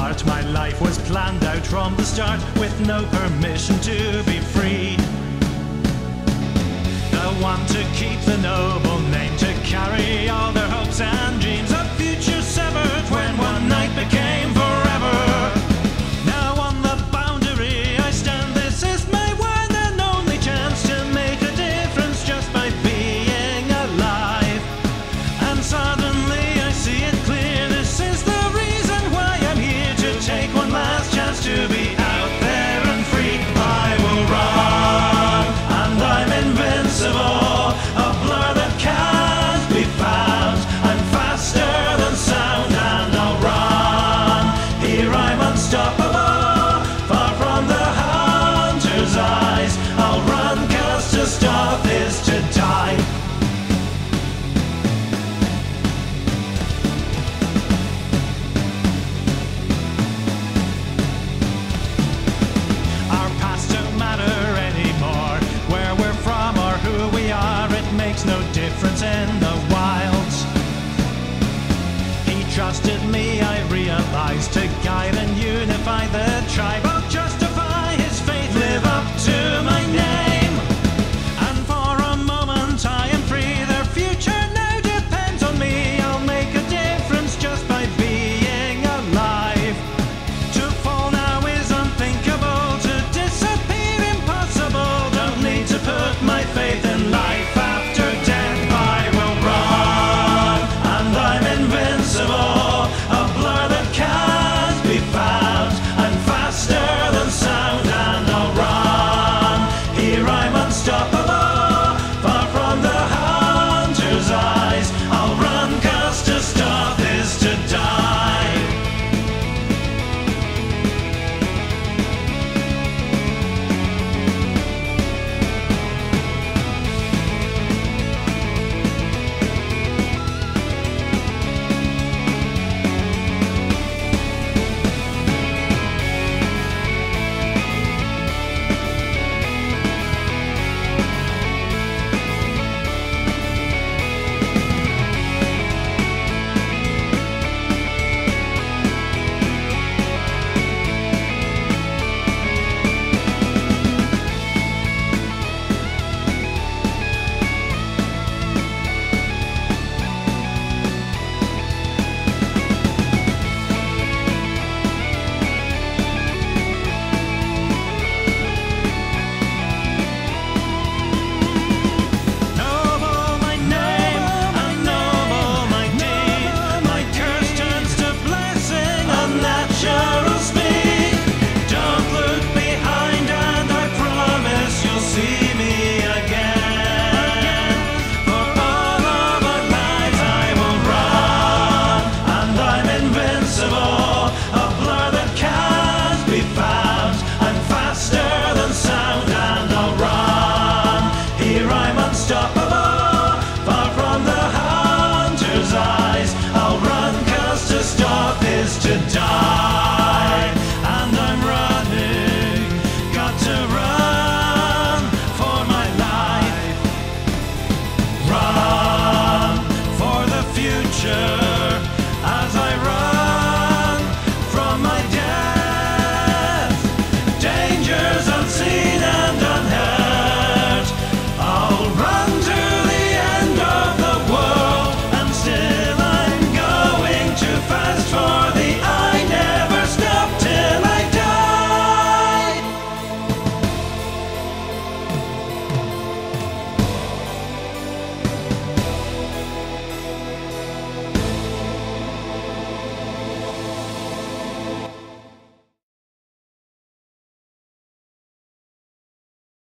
heart. My life was planned out from the start, with no permission to be free. The one to keep the noble name, to carry all their hopes and dreams. A future severed when one night became forever. Now on the boundary I stand. This is my one and only chance to make a difference just by being alive. And suddenly I see it clear. This is the reason why I'm here, to take one last chance to be out there and free. I will run, and I'm invincible, a blur that can't be found. I'm faster than sound, and I'll run. Here I'm unstoppable, far from the hunter's eyes. I'll run, 'cause to stop is to die. Our past don't matter anymore. Where we're from or who we are, it makes no difference in the